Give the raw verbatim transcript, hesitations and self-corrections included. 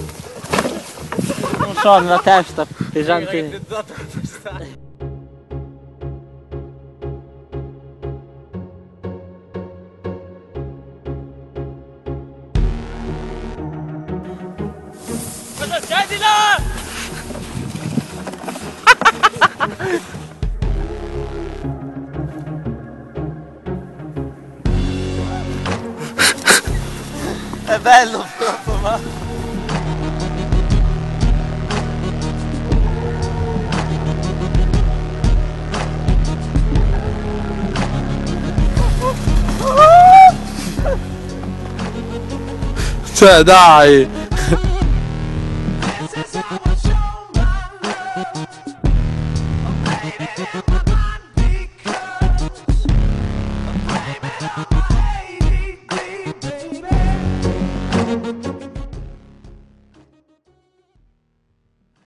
Non so, nella testa, pesante. Cosa c'è di là? È bello proprio, ma... Cioè dai!